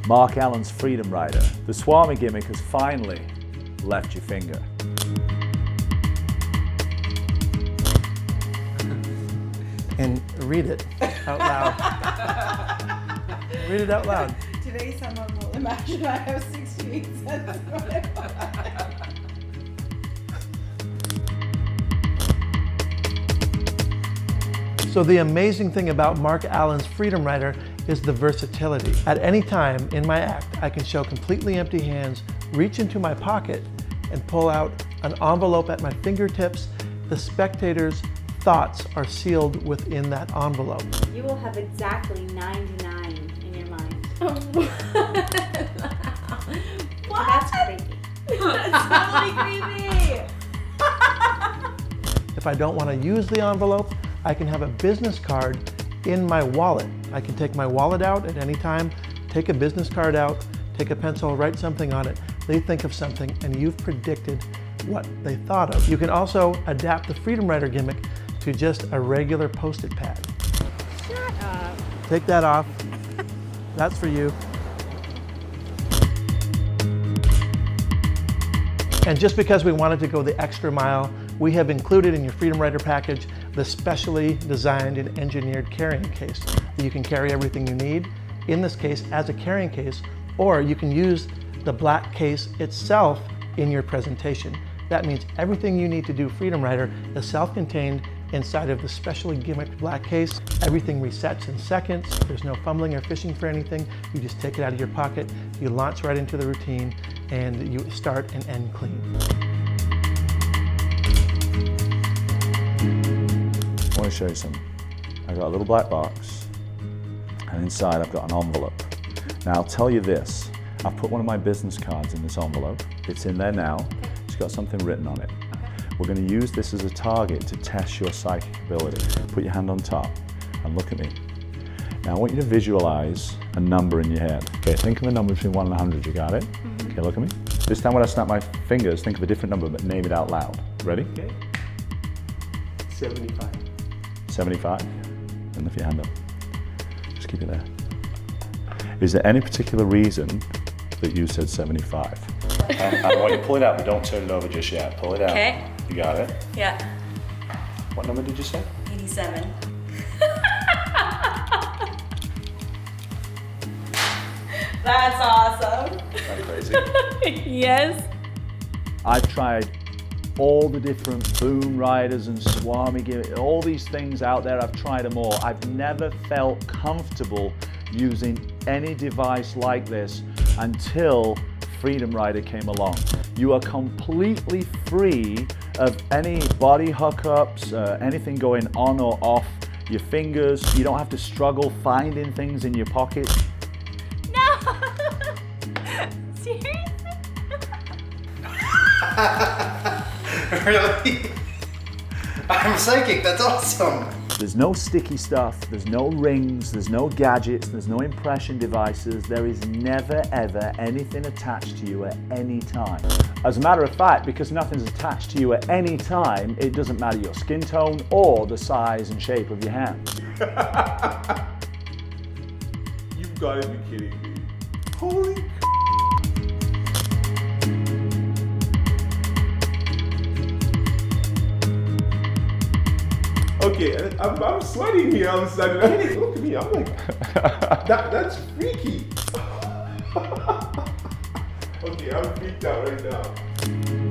Mark Allen's Freedom Rider. The Swami gimmick has finally left your finger. And read it out loud. Read it out loud. Today someone will imagine I have 68 cents. So the amazing thing about Mark Allen's Freedom Rider is the versatility. At any time in my act, I can show completely empty hands, reach into my pocket, and pull out an envelope at my fingertips. The spectator's thoughts are sealed within that envelope. You will have exactly 99 in your mind. What? That's creepy. That's totally creepy. If I don't want to use the envelope, I can have a business card in my wallet. I can take my wallet out at any time, take a business card out, take a pencil, write something on it. They think of something and you've predicted what they thought of. You can also adapt the Freedom Rider gimmick to just a regular Post-it pad. Shut up. Take that off. That's for you. And just because we wanted to go the extra mile, we have included in your Freedom Rider package the specially designed and engineered carrying case. You can carry everything you need, in this case as a carrying case, or you can use the black case itself in your presentation. That means everything you need to do Freedom Rider is self-contained inside of the specially gimmicked black case. Everything resets in seconds. There's no fumbling or fishing for anything. You just take it out of your pocket, you launch right into the routine, and you start and end clean. I want to show you something. I've got a little black box, and inside I've got an envelope. Now I'll tell you this, I've put one of my business cards in this envelope. It's in there now. It's got something written on it. We're going to use this as a target to test your psychic ability. Put your hand on top and look at me. Now I want you to visualize a number in your head. Okay, think of a number between 1 and 100, you got it? Okay, look at me. This time when I snap my fingers, think of a different number, but name it out loud. Ready? Okay. 75. 75? And lift your hand up. Just keep it there. Is there any particular reason that you said 75? I want you to pull it out, but don't turn it over just yet. Pull it out. Okay. You got it? Yeah. What number did you say? 87. That's awesome. That's crazy. Yes. I've tried all the different boom riders and Swami gimmicks, all these things out there. I've tried them all. I've never felt comfortable using any device like this until Freedom Rider came along. You are completely free of any body hookups, anything going on or off your fingers. You don't have to struggle finding things in your pocket. No. Seriously? Really? I'm psychic, that's awesome. There's no sticky stuff, there's no rings, there's no gadgets, there's no impression devices. There is never ever anything attached to you at any time. As a matter of fact, because nothing's attached to you at any time, it doesn't matter your skin tone or the size and shape of your hands. You've got to be kidding me. Holy Okay, I'm sweating here all of a sudden. Hey, look at me, I'm like, that's freaky. Okay, I'm freaked out right now.